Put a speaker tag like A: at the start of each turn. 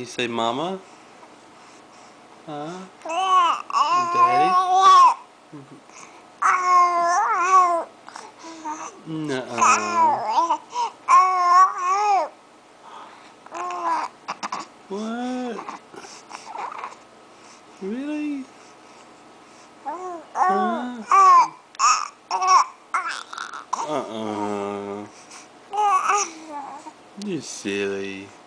A: say mama? Huh? Daddy? Nuh-uh. What? Really? Huh? Uh-uh. You're silly.